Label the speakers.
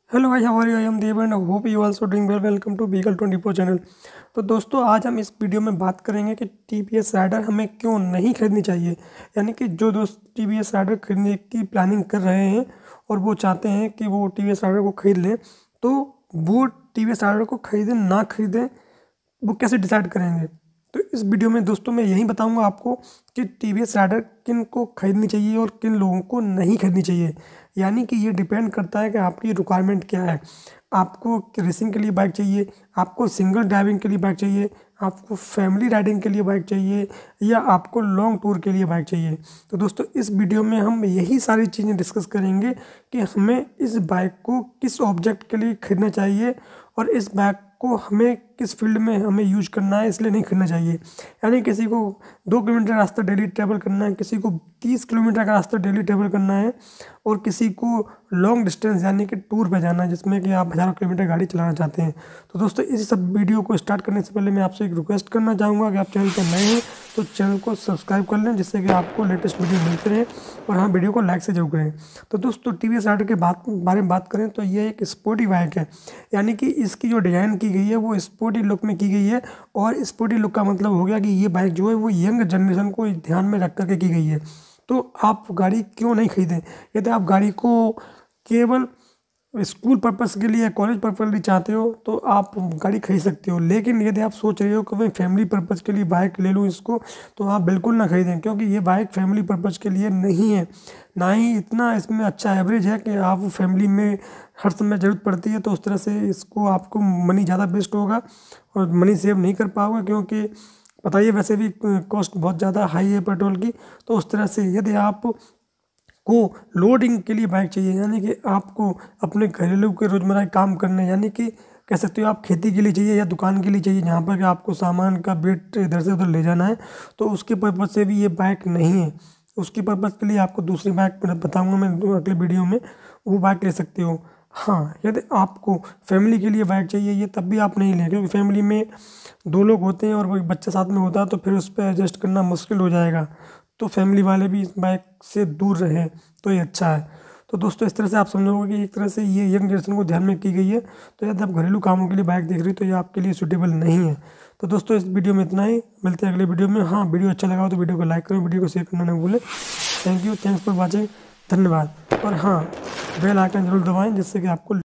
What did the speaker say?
Speaker 1: Hello guys, how are you? I am Dev and I hope you also doing well. Welcome to beagle 24 channel. तो दोस्तों, आज हम इस video में बात करेंगे कि टीवीएस राइडर हमें क्यों नहीं खरीदनी चाहिए। यानी कि जो दोस्त टीवीएस राइडर खरीदने की प्लानिंग कर रहे हैं और वो चाहते हैं कि वो टीवीएस राइडर को खरीद लें, तो वो टीवीएस राइडर को खरीदें ना खरीदें, वो कैसे डिसाइड करेंगे। तो इस वीडियो में दोस्तों मैं यही बताऊंगा आपको कि टीवीएस राइडर किन को खरीदनी चाहिए और किन लोगों को नहीं खरीदनी चाहिए। यानी कि ये डिपेंड करता है कि आपकी रिक्वायरमेंट क्या है। आपको रेसिंग के लिए बाइक चाहिए, आपको सिंगल ड्राइविंग के लिए बाइक चाहिए, आपको फैमिली राइडिंग के लिए बाइक चाहिए, या आपको लॉन्ग टूर के लिए बाइक चाहिए। तो दोस्तों, इस वीडियो में हम यही सारी चीज़ें डिस्कस करेंगे कि हमें इस बाइक को किस ऑब्जेक्ट के लिए खरीदना चाहिए और इस बाइक को हमें किस फील्ड में हमें यूज करना है, इसलिए नहीं करना चाहिए। यानी किसी को 2 किलोमीटर रास्ता डेली ट्रैवल करना है, किसी को 30 किलोमीटर का रास्ता डेली ट्रैवल करना है, और किसी को लॉन्ग डिस्टेंस यानी कि टूर पे जाना है जिसमें कि आप हज़ारों किलोमीटर गाड़ी चलाना चाहते हैं। तो दोस्तों, इस सब वीडियो को स्टार्ट करने से पहले मैं आपसे एक रिक्वेस्ट करना चाहूँगा कि आप चैनल पर नए हैं तो चैनल को सब्सक्राइब कर लें, जिससे कि आपको लेटेस्ट वीडियो मिलते रहे। और हाँ, वीडियो को लाइक से जरूर करें। तो दोस्तों, टीवीएस राइडर के बारे में बात करें तो ये एक स्पोर्टी बाइक है। यानी कि इसकी जो डिज़ाइन की गई है वो स्पोर्टी लुक में की गई है। और स्पोर्टी लुक का मतलब हो गया कि ये बाइक जो है वो यंग जनरेशन को ध्यान में रख करके की गई है। तो आप गाड़ी क्यों नहीं खरीदें? यदि आप गाड़ी को केवल स्कूल पर्पस के लिए, कॉलेज पर्पस के लिए चाहते हो तो आप गाड़ी खरीद सकते हो। लेकिन यदि आप सोच रहे हो कि मैं फैमिली पर्पस के लिए बाइक ले लूँ इसको, तो आप बिल्कुल ना खरीदें, क्योंकि ये बाइक फैमिली पर्पस के लिए नहीं है। ना ही इतना इसमें अच्छा एवरेज है कि आप फैमिली में हर समय ज़रूरत पड़ती है, तो उस तरह से इसको आपको मनी ज़्यादा वेस्ट होगा और मनी सेव नहीं कर पाओगे, क्योंकि पता ही है वैसे भी कॉस्ट बहुत ज़्यादा हाई है पेट्रोल की। तो उस तरह से यदि आप को लोडिंग के लिए बाइक चाहिए, यानी कि आपको अपने घरेलू के रोज़मर्रा के काम करने, यानी कि कह सकते हो आप खेती के लिए चाहिए या दुकान के लिए चाहिए, जहाँ पर कि आपको सामान का वेट इधर से उधर ले जाना है, तो उसके पर्पज़ से भी ये बाइक नहीं है। उसके पर्पज़ के लिए आपको दूसरी बाइक बताऊँगा मैं अगले वीडियो में, वो बाइक ले सकते हो। हाँ, यदि आपको फैमिली के लिए बाइक चाहिए ये तब भी आप नहीं लें, क्योंकि फैमिली में 2 लोग होते हैं और वो बच्चा साथ में होता है, तो फिर उस पर एडजस्ट करना मुश्किल हो जाएगा। तो फैमिली वाले भी इस बाइक से दूर रहें तो ये अच्छा है। तो दोस्तों, इस तरह से आप समझोगे कि एक तरह से ये यंग जनरेशन को ध्यान में की गई है। तो यदि आप घरेलू कामों के लिए बाइक देख रहे हो तो ये आपके लिए सूटेबल नहीं है। तो दोस्तों, इस वीडियो में इतना ही। मिलते हैं अगले वीडियो में। हाँ, वीडियो अच्छा लगा हो तो वीडियो को लाइक करो, वीडियो को शेयर करना ना भूलें। Thank you, thanks for watching, धन्यवाद। और हाँ, बेल आइकन जरूर दबाएं, जिससे कि आपको